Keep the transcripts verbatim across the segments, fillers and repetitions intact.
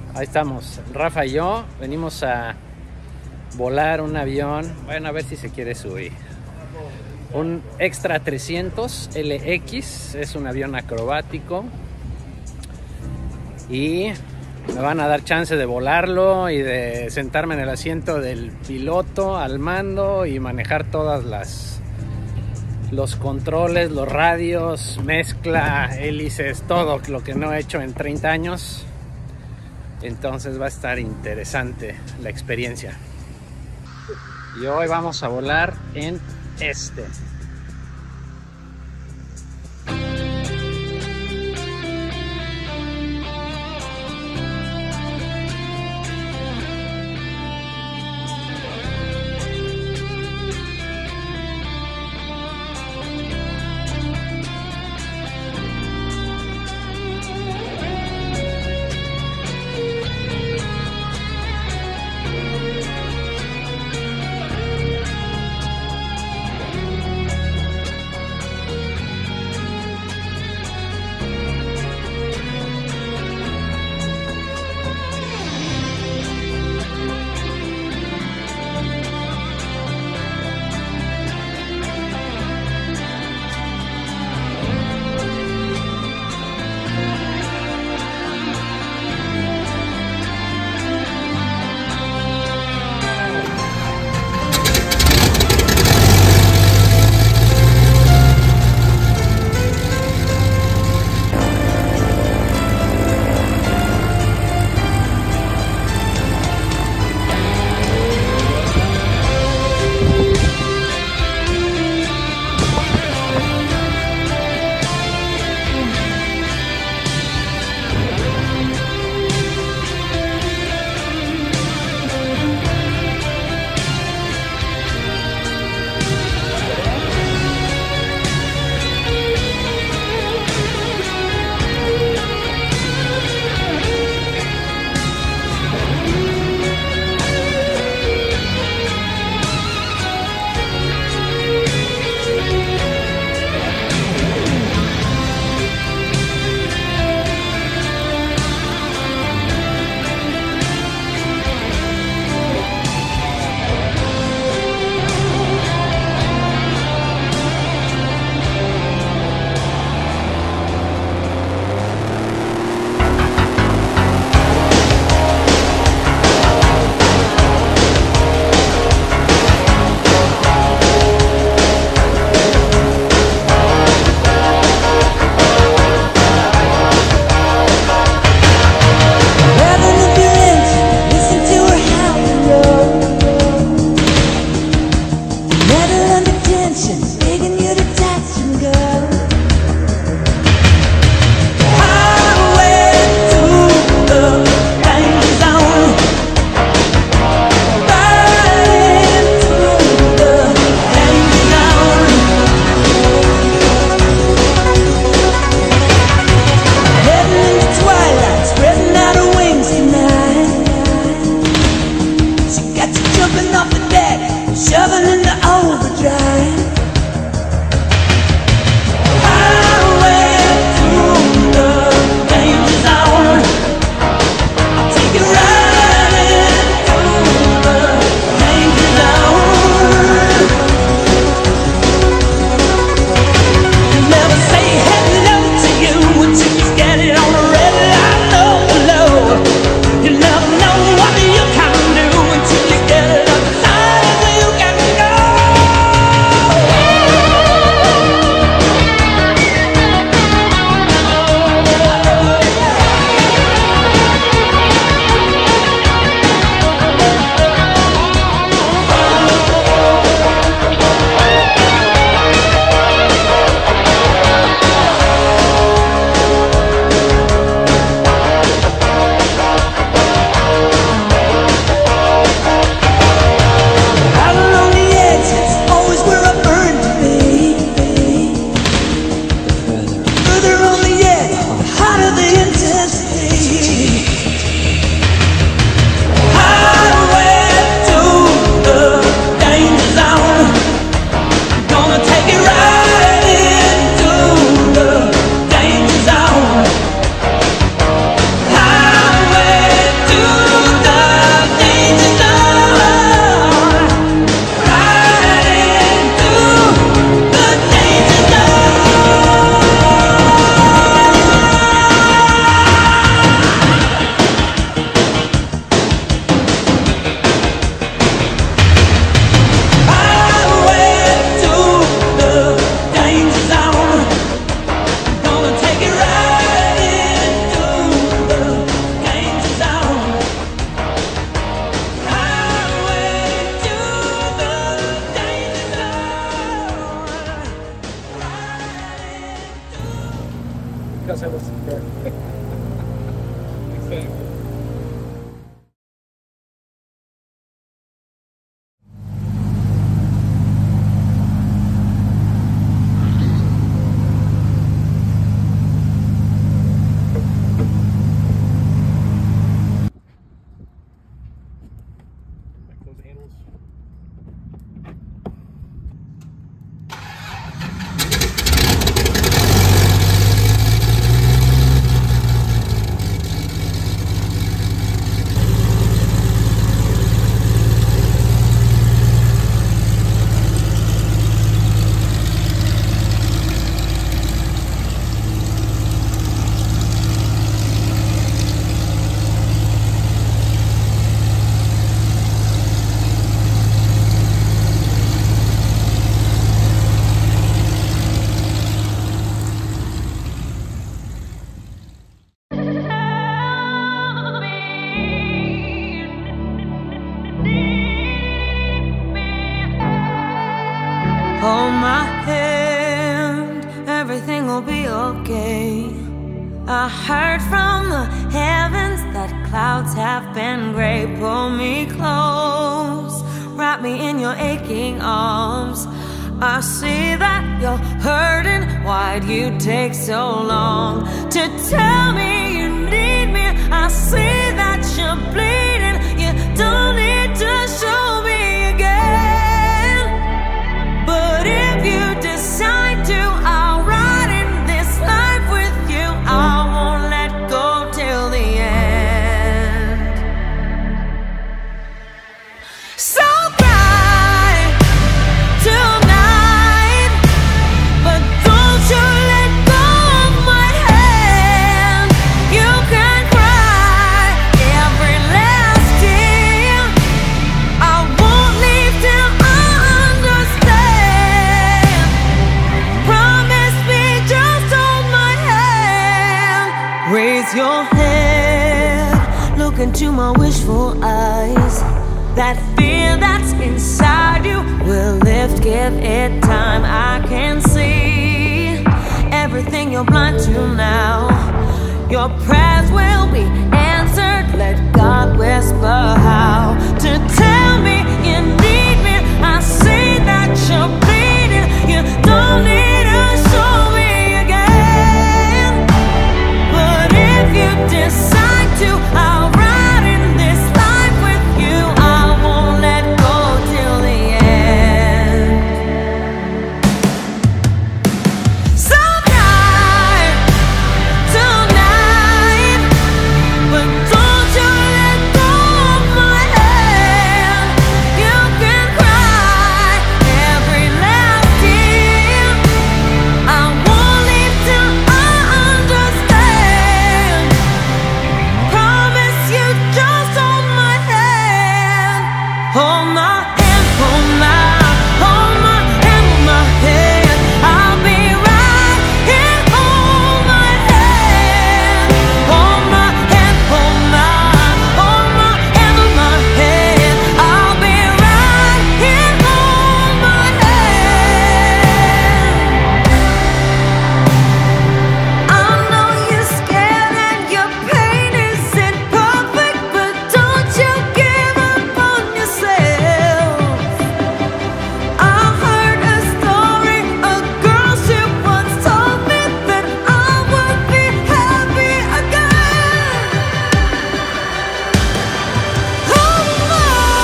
Ahí estamos, Rafa y yo venimos a volar un avión. Bueno, a ver si se quiere subir. Un Extra trescientos L X, es un avión acrobático. Y me van a dar chance de volarlo y de sentarme en el asiento del piloto al mando y manejar todas las los controles, los radios, mezcla, hélices, todo lo que no he hecho en treinta años. Entonces va a estar interesante la experiencia. Y hoy vamos a volar en este. I heard from the heavens that clouds have been gray. Pull me close, wrap me in your aching arms. I see that you're hurting. Why'd you take so long to tell me you need me? I see that you're bleeding. You don't need to show me again. But if you decide to, I'll ride in this life with you. I won't let go till the end. So cry tonight, but don't you let go of my hand. You can cry every last tear. I won't leave till I understand. Promise me, just hold my hand. Raise your head, look into my wishful eyes. That fear that's inside you will lift, give it time. I can see everything you're blind to now. Your prayers will be answered. Let God whisper how to tell me you need me. I see that you're bleeding. You don't need to show me again. But if you decide to, I'll ride in this life with you. I won't let go till the end. So cry tonight, but don't you let go of my hand. You can cry every last tear. I won't leave till I understand. Promise you, just hold my hand. Hold my hand, hold my, hold my hand, hold my hand. I'll be right here. Hold my hand, hold my hand, hold my, hold my hand, hold my hand. I'll be right here. Hold my hand. I know you're scared and your pain isn't perfect, but don't you give up on yourself. I heard a story, a girl she once told me that I would be happy again. Hold my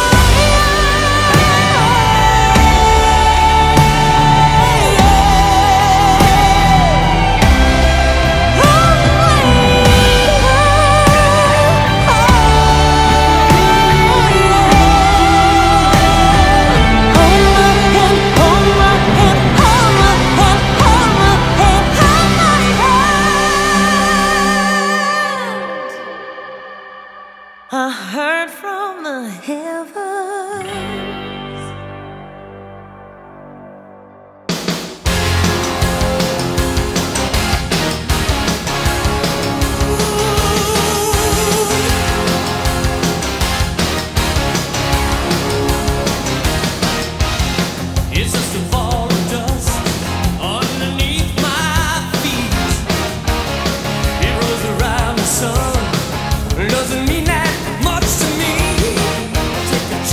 I heard from the heavens. It's just a ball of dust underneath my feet. It rolls around the sun, doesn't mean that much to me. Take a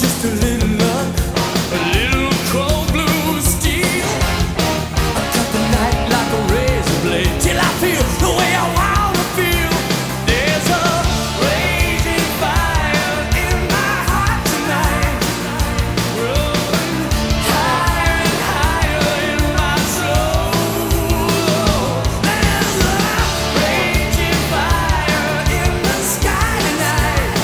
just a little luck, a little cold blue steel. I cut the night like a razor blade till I feel the way I wanna feel. There's a raging fire in my heart tonight, rolling higher and higher in my soul. There's a raging fire in the sky tonight.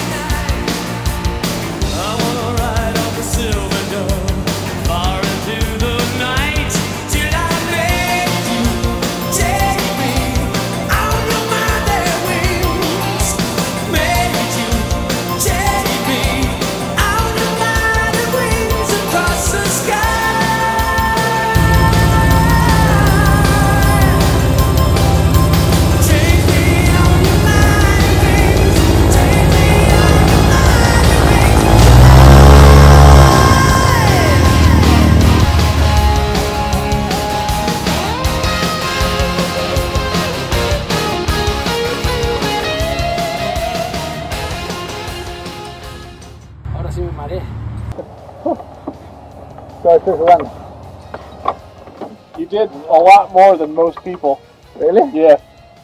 I wanna ride on the silver dove far into the night till I make you take me on your mighty wings. Make you take me on your mighty wings across the sky. Take me on your mighty wings. Take me on your mighty wings. Ahora sí me mareé. Sorry, first one. You did a lot more than most people. Really? Yeah.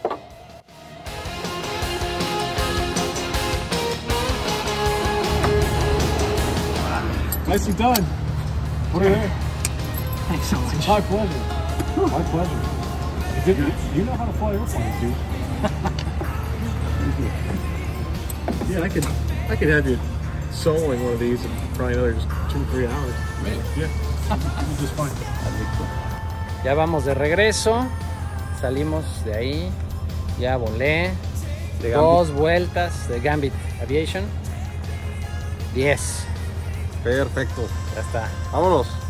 Nicely done. What are you? Thanks so much. My pleasure. My pleasure. You, did, you know how to fly airplanes, dude. Yeah, I could, I could have you soloing one of these in probably another just two, three hours. Man. Yeah. It's just fine. Ya vamos de regreso. Salimos de ahí. Ya volé. De Dos vueltas de Gambit Aviation. diez. Perfecto. Ya está. Vámonos.